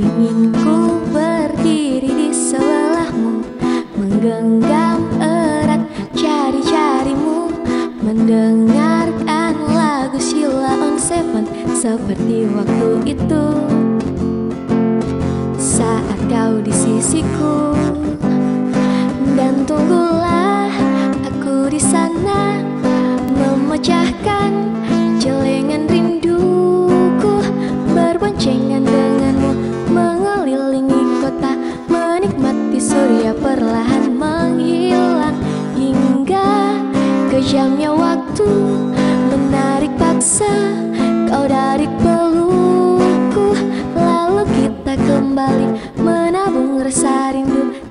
Ingin ku berdiri di sebelahmu, menggenggam erat jari-jarimu, mendengarkan lagu Sheila on 7 seperti waktu itu saat kau di sisiku. Dan tunggulah aku di sana, memecahkan celengan rinduku, berboncengan denganmu, mengelilingi kota, menikmati surya perlahan menghilang, hingga kejamnya waktu menarik paksa kau dari pelukku. Lalu kita kembali menabung rasa rindu